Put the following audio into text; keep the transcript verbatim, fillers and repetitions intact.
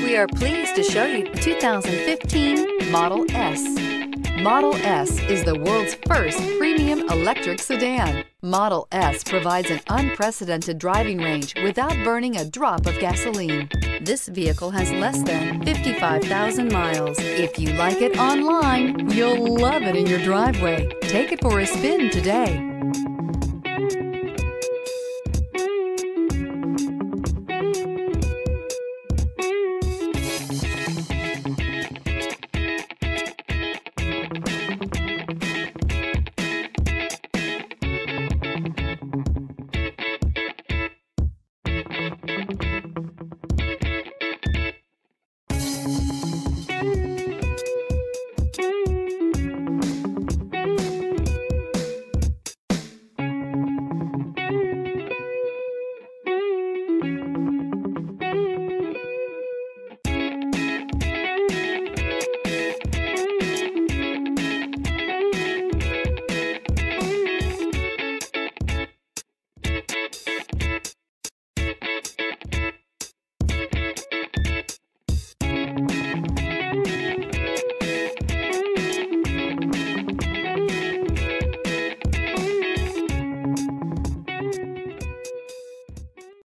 We are pleased to show you the two thousand fifteen Model S. Model S is the world's first premium electric sedan. Model S provides an unprecedented driving range without burning a drop of gasoline. This vehicle has less than fifty-five thousand miles. If you like it online, you'll love it in your driveway. Take it for a spin today.